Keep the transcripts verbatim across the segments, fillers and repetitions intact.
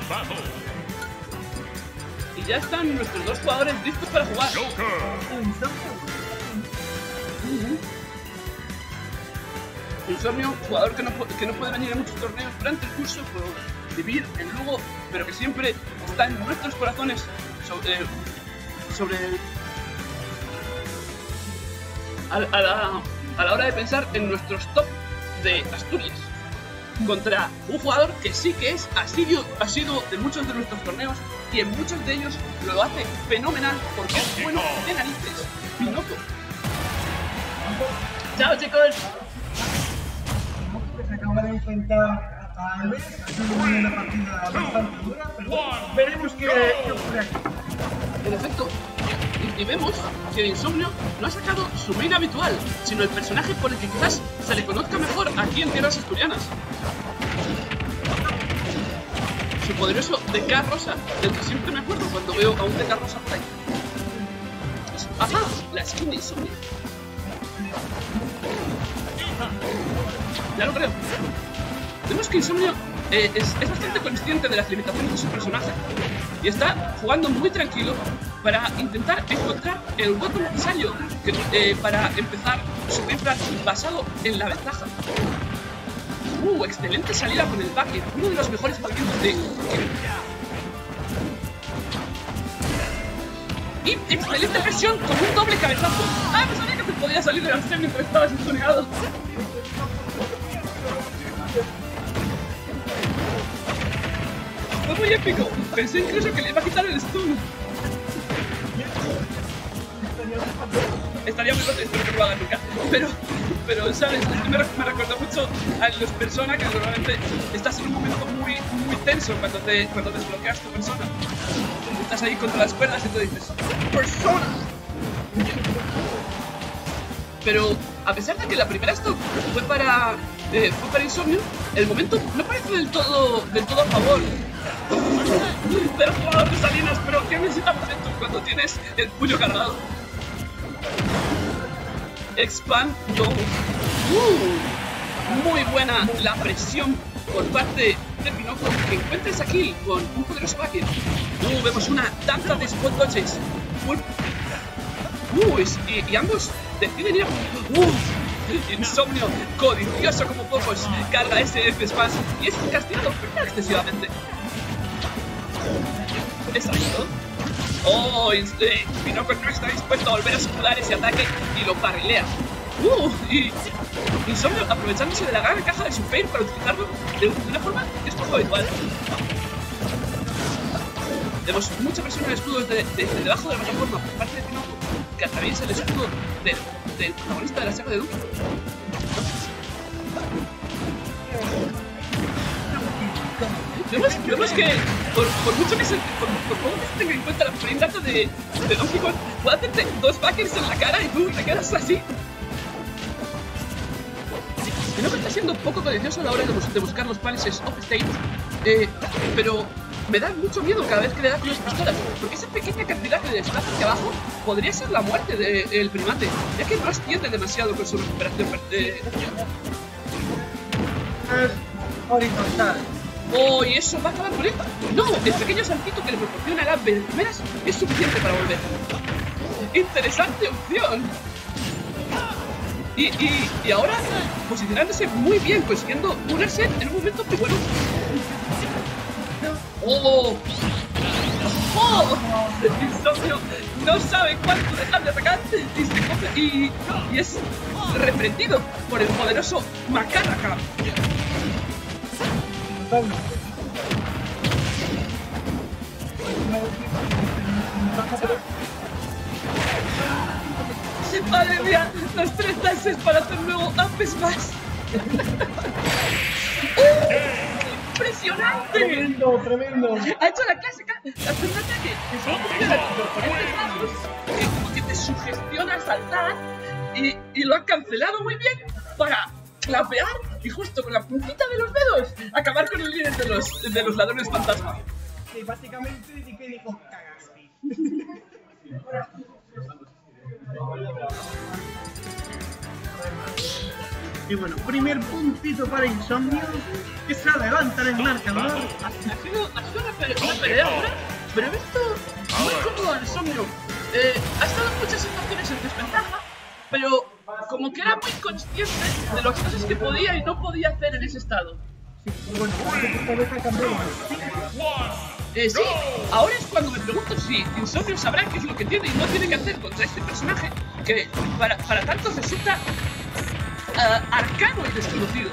Y ya están nuestros dos jugadores listos para jugar. Insomnio, jugador que no, que no puede venir a muchos torneos durante el curso por vivir en Lugo, pero que siempre está en nuestros corazones sobre... sobre a, a, la, a la hora de pensar en nuestros top de Asturias. Contra un jugador que sí que es asiduo, asiduo de muchos de nuestros torneos y en muchos de ellos lo hace fenomenal porque es bueno de narices. Pinoco. Chao, chicos. Se acaba de enfrentar a Alves, ha sido una partida bastante dura, pero veremos qué ocurre aquí. En efecto, y, y vemos que Insomnio no ha sacado su main habitual, sino el personaje por el que quizás se le conozca mejor aquí en tierras asturianas. Su poderoso D K rosa, del que siempre me acuerdo cuando veo a un D K rosa por ahí. Ajá, la skin de Insomnio. Ya lo creo. Vemos que Insomnio eh, es, es bastante consciente de las limitaciones de su personaje y está jugando muy tranquilo para intentar encontrar el hueco necesario que, eh, para empezar su gameplay basado en la ventaja. Uh, excelente salida con el backer, uno de los mejores movimientos de... Y excelente presión con un doble cabezazo. Ah, no sabía que se podía salir de la acción mientras estaba sintonizado. Fue muy épico. Pensé incluso que le iba a quitar el stun. Estaría muy roto, espero que no lo haga nunca. Pero, pero ¿sabes? Esto me, me recordó mucho a los personas que normalmente estás en un momento muy, muy tenso cuando, te, cuando desbloqueas tu persona. Estás ahí contra las cuerdas y tú dices ¡Persona! Pero a pesar de que la primera stop fue para, eh, fue para Insomnio, el momento no parece del todo, del todo a favor del jugador de Salinas, pero ¿qué necesita momentum cuando tienes el puño cargado? Expand dos. Uh, muy buena la presión por parte de Pinoco, que encuentra esa kill con un poderoso backer. Uh, vemos una danza de spot dodges. Uh, y, y ambos deciden ir a... Uh, Insomnio, codicioso como pocos, carga ese F Spaz y es castigado excesivamente. ¿Es algo? Oh, eh, Pinoco no está dispuesto a volver a escudar ese ataque y lo barrilea. Uh, y Insomnio aprovechándose de la gran caja de su fail para utilizarlo de una forma que es poco habitual. Vemos mucha presión en el escudo desde, desde debajo de la plataforma por parte de Pinoco, que atraviesa el escudo del, del protagonista de la saga de Doom. Vemos, vemos que por, por mucho que se, por, por poco que se tenga en cuenta la frame data de, de Donkey Kong, puede hacerte dos backers en la cara y tú te quedas así. Creo que está siendo poco codicioso a la hora de, bus de buscar los palaces off stage, eh, pero me da mucho miedo cada vez que le da con las pistolas, porque esa pequeña cantidad de desplazo hacia abajo podría ser la muerte del primate, ya que no asciende demasiado con su recuperación de... Es horizontal. Oh, y eso va a acabar con él. No, el pequeño saltito que le proporciona el up de primeras es suficiente para volver. Interesante opción. Y, y, y ahora posicionándose muy bien, consiguiendo un set en un momento muy bueno. ¡Oh! ¡Oh! Insomnio no sabe cuánto dejar de atacar y, se coge, y, y es reprendido por el poderoso Macarraca. Madre mía, los tres dances para hacer luego apes más. ¡Uh! ¡Impresionante! Tremendo, tremendo. Ha hecho la clásica, hacer un ataque que solo funciona con estos brazos, que como que te sugestiona saltar y, y lo ha cancelado muy bien para clapear y justo con la puntita de los dedos acabar con el líder de los, de los ladrones fantasma. Sí, básicamente di que dijo cagaste. Y bueno, primer puntito para Insomnio, que se levanta en el marcador. Ha sido, ha sido una, pelea, una pelea dura, pero he visto muy cómodo a Insomnio. Eh, ha estado en muchas situaciones en desventaja, pero como que era muy consciente de las cosas que podía y no podía hacer en ese estado. Sí, y bueno, esta vez ha cambiado. Eh, sí, ahora es cuando me pregunto si Insomnio sabrá qué es lo que tiene y no tiene que hacer contra este personaje que para, para tanto resulta uh, arcano y desconocido.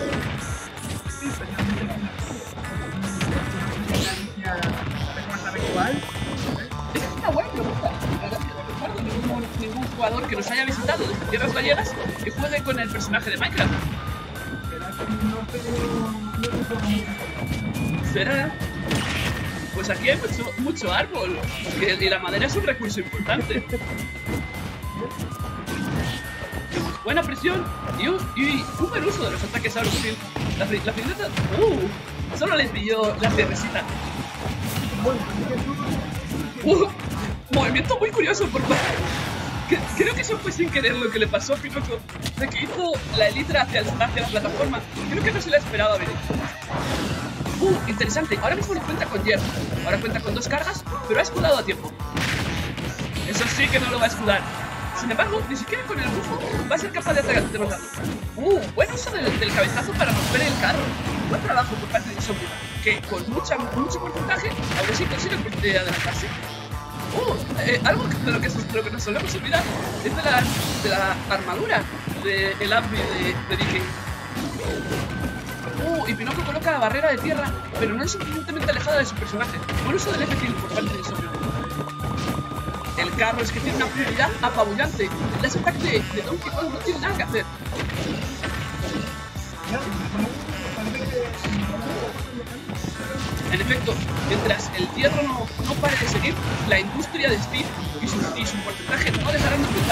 Es una buena pregunta. No recuerdo ningún, ningún jugador que nos haya visitado desde tierras gallegas que juegue con el personaje de Minecraft. ¿Será? Pues aquí hay mucho, mucho árbol y la madera es un recurso importante. Buena presión y un, y un buen uso de los ataques a Aurochil. La, la fineta... ¡Uh! Solo les pilló la cervecita. Uh, movimiento muy curioso por parte... Creo que eso fue sin querer lo que le pasó a Pinocho, de que hizo la elitra hacia, hacia la plataforma. Creo que no se la esperaba venir. Uh, interesante. Ahora mismo no cuenta con hierro. Ahora cuenta con dos cargas, pero ha escudado a tiempo. Eso sí que no lo va a escudar. Sin embargo, ni siquiera con el bufo va a ser capaz de atacar de matarlo. Uh, buen uso del, del cabezazo para romper el carro. Buen trabajo por parte de Insomnio, que con mucha, mucho porcentaje aún así consigue adelantarse. Uh, eh, algo de lo que, de lo que nos solemos olvidar es de la, de la armadura del de Abby de, de D K. Uh, y Pinocho coloca la barrera de tierra, pero no es suficientemente alejada de su personaje. Buen uso del F-Kill por parte de Insomnio. El carro es que tiene una prioridad apabullante. El dash attack de, de Donkey Kong no tiene nada que hacer. En efecto, mientras el hierro no, no pare de seguir, la industria de Steve y su, y su porcentaje no dejarán de aumentar.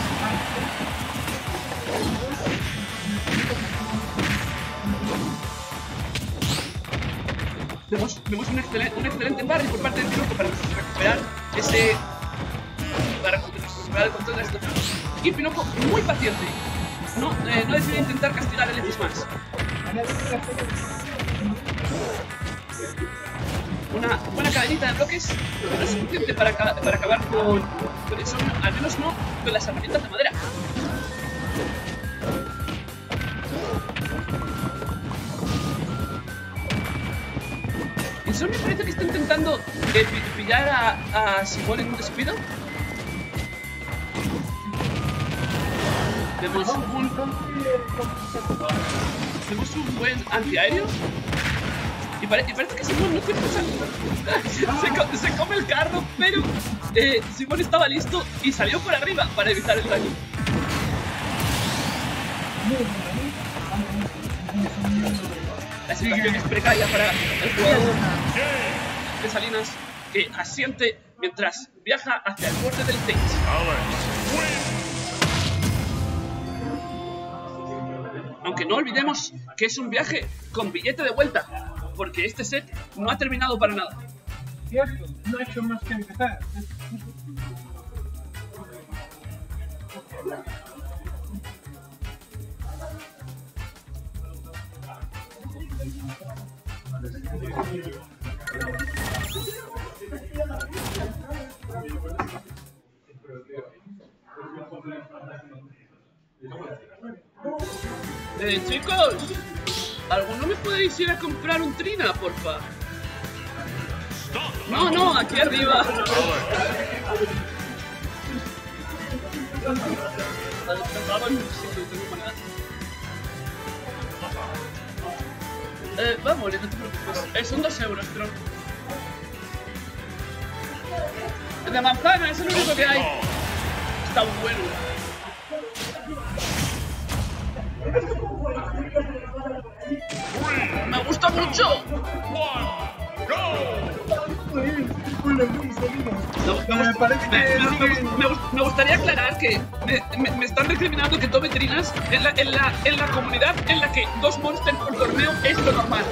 Vemos, vemos un, excelente, un excelente parry por parte del piloto para recuperar ese... para recuperar el control de la situación. Y Pinocho muy paciente. No, eh, no decide intentar castigar el X más. Una buena cadenita de bloques, pero no es suficiente para, para acabar con, con el Insomnio, al menos no con las herramientas de madera. Insomnio parece que está intentando eh, pillar a, a Simón en un descuido. Vemos un, vemos un buen antiaéreo. Y, pare, y parece que Simón no tiene cosa. Se, se come el carro, pero eh, Simón estaba listo y salió por arriba para evitar el daño. La situación es precaria para el jugador de Salinas, que asiente mientras viaja hacia el borde del stage. Aunque no olvidemos que es un viaje con billete de vuelta, porque este set no ha terminado para nada. Cierto, no ha hecho más que empezar. Eh, chicos, ¿alguno me podéis ir a comprar un Trina, porfa? No, no, aquí arriba. Eh, vamos, no te preocupes. Eh, son dos euros, pero... El de manzana, es el único que hay. Está bueno. ¡Me gusta mucho! No, me, parece que me, me, me, me gustaría aclarar que me, me, me están recriminando que tome trinas en la, en, la, en la comunidad en la que dos monsters por torneo es lo normal.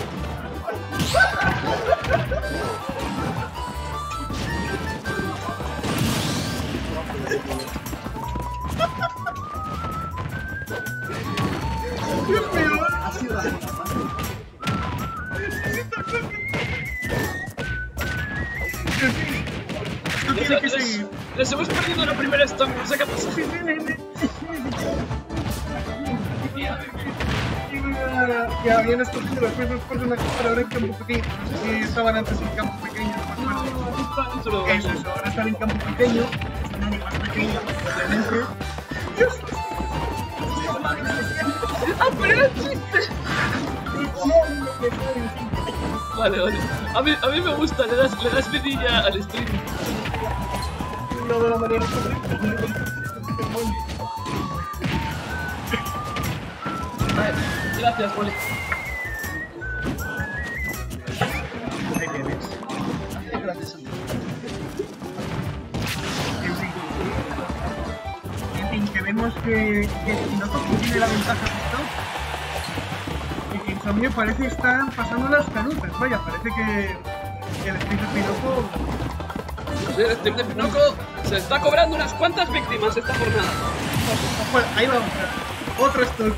esto tiene que seguir. Les hemos perdido la primera stone, no sé qué pasa. Que habían escogido los mismos personajes para ahora en campo pequeño. Que estaban antes en campo pequeño. Eso es eso, ahora están en campo pequeño. Están más pequeños, obviamente. ¡Ah, pero era chiste! Vale, vale. A mí, a mí me gusta, le das, le das vidilla al stream. No de la manera correcta. Vale, gracias, Molly. Gracias. En fin, que vemos que, que Pinoco tiene la ventaja de esto. Y que Insomnio parece estar pasando las canutas. Vaya, parece que, que el stream de Pinoco... Sí, el stream de Pinoco se está cobrando unas cuantas víctimas esta jornada. Bueno, ahí va otra. Otro stock.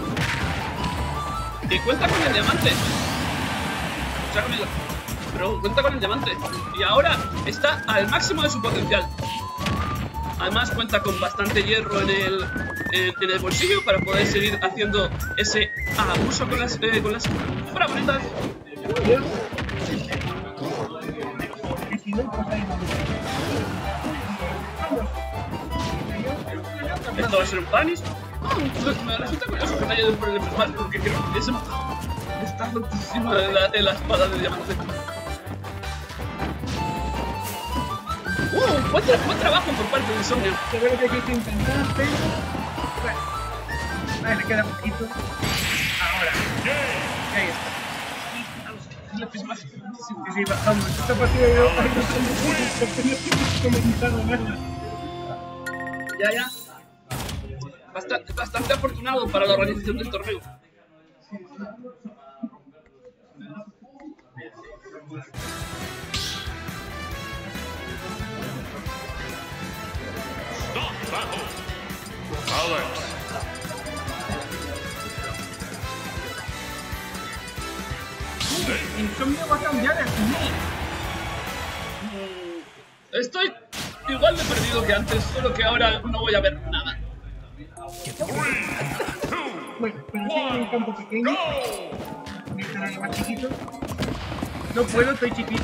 Y cuenta con el diamante. O sea, con el... Pero cuenta con el diamante. Y ahora está al máximo de su potencial. Además cuenta con bastante hierro en el, en, en el bolsillo para poder seguir haciendo ese abuso con las, eh, con las fragmentas. Esto va a ser un punish. Oh, me resulta curioso que me haya ido por el personal porque creo que es un... está rotísima en la, en la espada de diamante. ¡Uh! Buen, tra buen trabajo por parte de Insomnio. Seguro que aquí se intentar, pero... Bueno, ahí le queda poquito. Ahora. Y ahí está. Sí, sí, bajamos. Esta partida yo... Ay, no tengo que comentar nada. Ya, ya. Bastante, bastante afortunado para la organización del torneo. Alex. Insomnio va a cambiar el nivel. Estoy igual de perdido que antes, solo que ahora no voy a ver nada. Bueno, pero sigo en un campo pequeño. Mi escenario más chiquito. No puedo, estoy chiquito.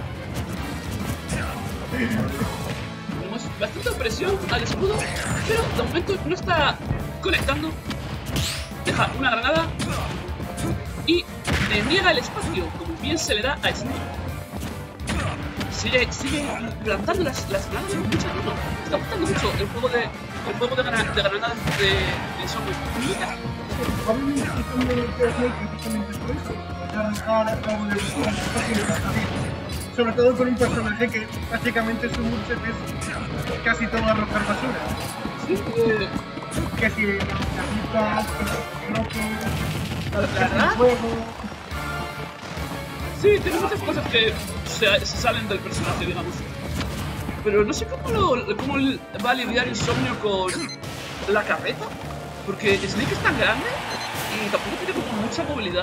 Tenemos bastante presión al escudo, pero de momento no está conectando. Deja una granada y le niega el espacio, como bien se le da a Snoop. Sigue, sigue plantando las, las granadas con mucha mano. Está gustando mucho el juego de, el juego de, grana, de granadas de, de Insomnio. Obviamente, Insomnio no puede ser precisamente por eso. Arrancar algo de locura, sobre todo con un personaje que básicamente su moveset es casi todo arrojar basura. Sí, eh, que si las pipas, que los bloques, ¿la verdad? el fuego. Sí, tiene muchas cosas que se, se salen del personaje, digamos. Pero no sé cómo, lo, cómo va a lidiar Insomnio con la carreta. Porque Snake es tan grande y tampoco tiene como mucha movilidad.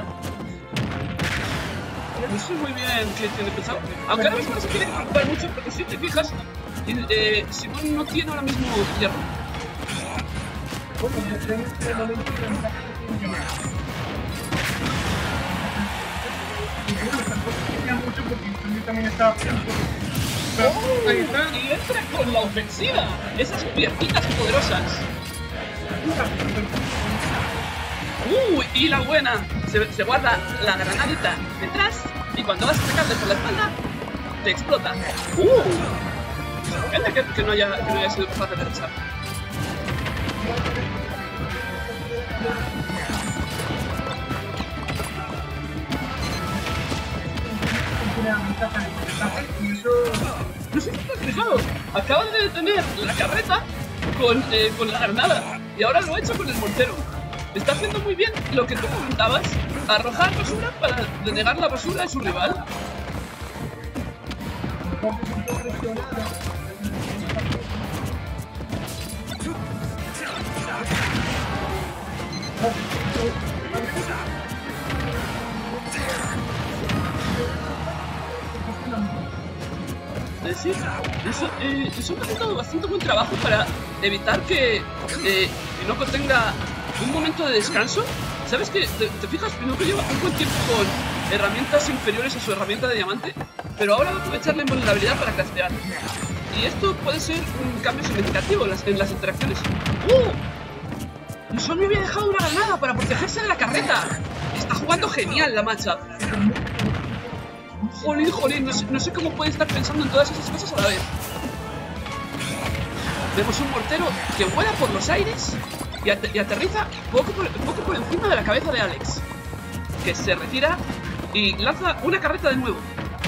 No sé muy bien qué tiene pensado. Aunque ahora mismo no se quiere preocupar mucho, porque si te fijas, eh, Simón no tiene ahora mismo hierro. Bueno, en este momento la ventaja que tiene que y bueno, tampoco quería mucho porque Insomnio también estaba pensando. Pero Oh, ahí está. y entra con la ofensiva. Esas piernitas poderosas. Uh, y la buena. Se, se guarda la granadita detrás y cuando vas a sacarle por la espalda, te explota. Uh. Sorprende que, que, no haya, que no haya sido capaz de regresar. Y eso... No sé si te has fijado. Acaban de detener la carreta con, eh, con la granada y ahora lo ha hecho con el mortero. Está haciendo muy bien lo que tú comentabas, arrojar basura para denegar la basura de su rival. Eh, sí, eso, eh, eso ha haciendo bastante buen trabajo para evitar que eh, Pinocchio tenga un momento de descanso. ¿Sabes qué? ¿Te, te fijas? Pinocchio lleva un buen tiempo con herramientas inferiores a su herramienta de diamante, pero ahora va a aprovechar la invulnerabilidad para craftear. Y esto puede ser un cambio significativo en las, en las interacciones. ¡Uh! Insomnio había dejado una granada para protegerse de la carreta. Está jugando genial la matchup. Jolín, jolín, no sé, no sé cómo puede estar pensando en todas esas cosas a la vez. Vemos un mortero que vuela por los aires y, at y aterriza poco por, poco por encima de la cabeza de Alex, que se retira y lanza una carreta de nuevo.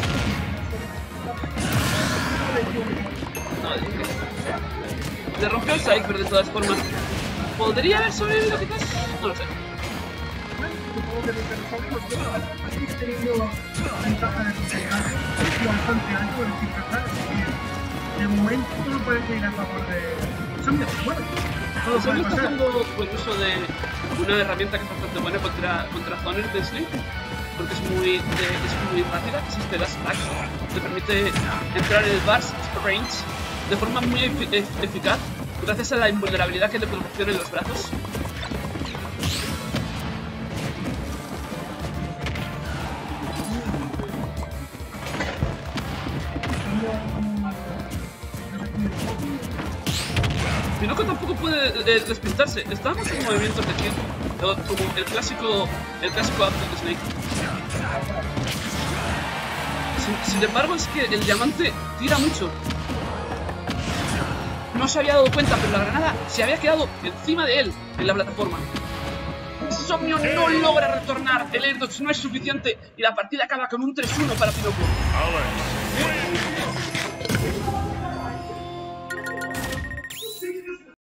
No, le rompió el Cypher de todas formas. ¿Podría haber sobrevivido quizás? No lo sé. Supongo que desde los jóvenes habéis tenido ventaja de despegar bastante alto en el Ciberplan, así que de momento todo parece ir a favor de Insomnio, pero bueno, todo puede está pasar. haciendo buen uso de una herramienta que es bastante buena contra, contra zoners de Sleep, porque es muy, de, es muy rápida, que es este Dash Attack, te permite entrar en el burst range de forma muy efi ef eficaz, gracias a la invulnerabilidad que le proporciona en los brazos. Pinocchio tampoco puede eh, despistarse. Estábamos en movimientos de kill, como el clásico, el clásico up de Snake. Sin, sin embargo, es que el diamante tira mucho. No se había dado cuenta, pero la granada se había quedado encima de él en la plataforma. Insomnio no logra retornar. El air dodge no es suficiente y la partida acaba con un tres uno para Pinocchio.